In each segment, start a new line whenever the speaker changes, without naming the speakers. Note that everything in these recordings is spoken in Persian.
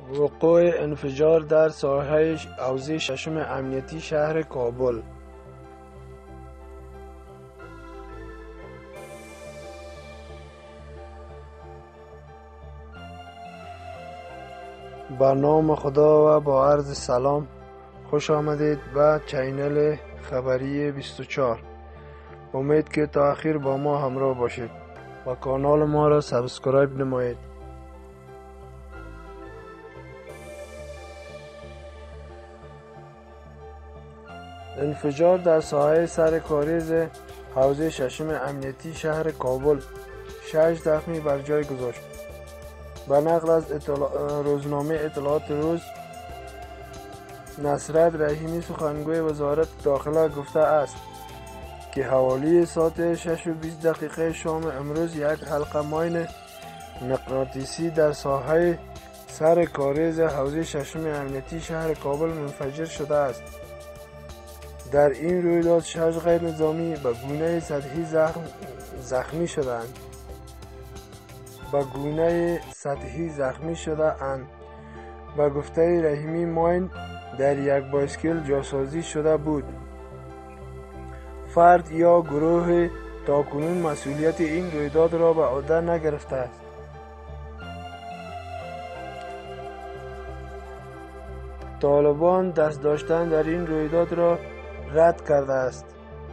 وقوع انفجار در ساحه حوزه ششم امنیتی شهر کابل. با نام خدا و با عرض سلام، خوش آمدید به چینل خبری 24. امید که تا آخر با ما همراه باشید و کانال ما را سابسکرایب نمایید. انفجار در ساحه سرکاریز حوزه ششم امنیتی شهر کابل 6 زخمی بر جای گذاشت. به نقل از روزنامه اطلاعات روز، نصرت رحیمی سخنگوی وزارت داخله گفته است که حوالی ساعت 6:20 شام امروز یک حلقه ماین مغناطیسی در ساحه سرکاریز حوزه ششم امنیتی شهر کابل منفجر شده است. در این رویداد 6 غیر نظامی به گونه سطحی زخمی شده اند. به گفته رحیمی، ماین در یک بایسکل جاسازی شده بود. فرد یا گروه تاکنون مسئولیت این رویداد را به عهده نگرفته است. طالبان دست داشتن در این رویداد را رد کرده است.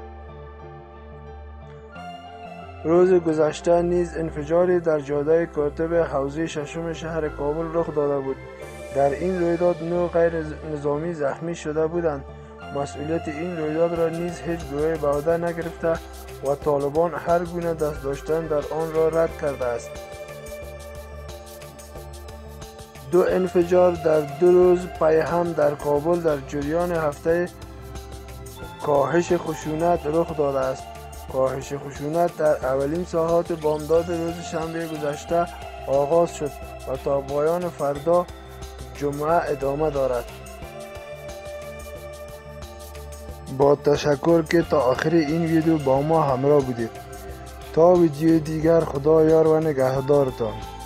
روز گذشته نیز انفجاری در جاده کاتب حوزه ششم شهر کابل رخ داده بود. در این رویداد 9 غیر نظامی زخمی شده بودند. مسئولیت این رویداد را نیز هیچ گروهی به عهده نگرفته و طالبان هر گونه دست داشتن در آن را رد کرده است. 2 انفجار در 2 روز پی هم در کابل در جریان هفته کاهش خشونت رخ داده است. کاهش خشونت در اولین ساعات بامداد روز شنبه گذشته آغاز شد و تا پایان فردا جمعه ادامه دارد. با تشکر که تا آخر این ویدیو با ما همراه بودید. تا ویدیو دیگر، خدا یار و نگهدارتان.